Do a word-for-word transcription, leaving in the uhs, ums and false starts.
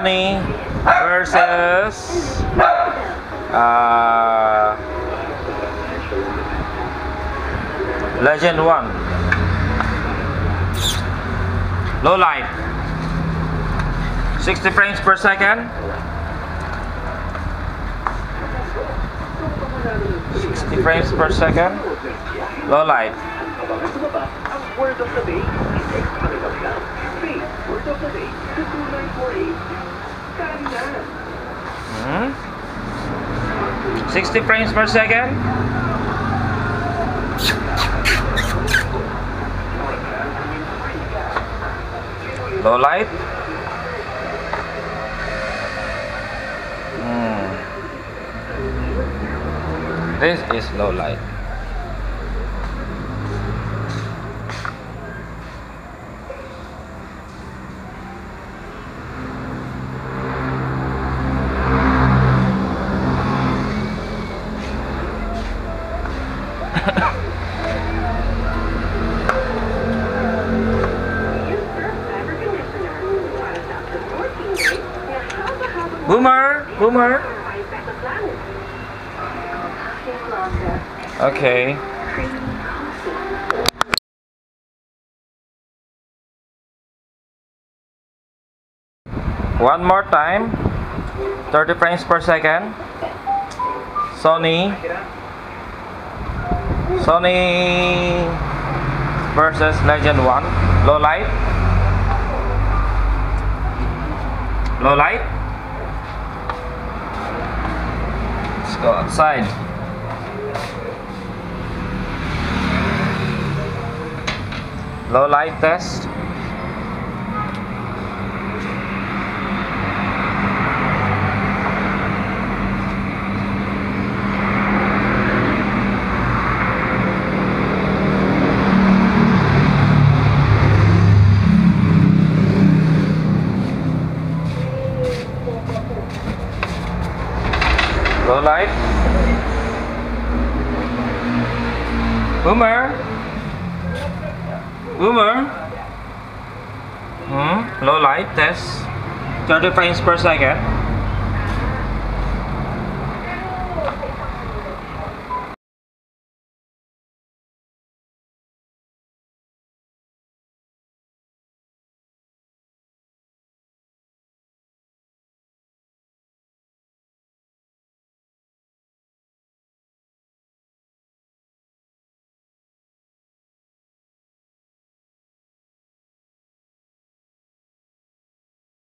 Sony versus uh, Legend one. Low light. sixty frames per second. sixty frames per second. Low light. Word of the day is coming up now. Say, word of the day to two nine four eight. Hmm? sixty frames per second. Low light. Hmm. This is low light. Boomer, boomer. Okay. One more time. thirty frames per second. Sony. Sony versus Legend one. Low light. Low light. Let's go outside. Low light test. Low light. Boomer. Boomer. Hmm. Low light test. thirty frames per second.